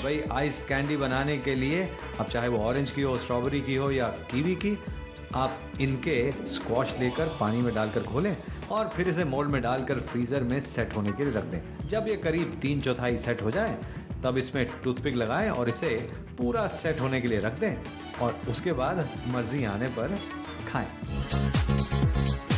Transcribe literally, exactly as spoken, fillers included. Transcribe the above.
भाई ice candy बनाने के लिए, अब चाहे वो ऑरेंज की हो, स्ट्रॉबेरी की हो या कीवी की, आप इनके स्क्वॉश लेकर पानी में डालकर घोलें और फिर इसे मोल्ड में डालकर फ्रीज़र में सेट होने के लिए रख दें। जब ये करीब तीन चौथाई सेट हो जाए तब इसमें टूथपिक लगाएं और इसे पूरा सेट होने के लिए रख दें और उसके बाद मर्जी आने पर खाएं।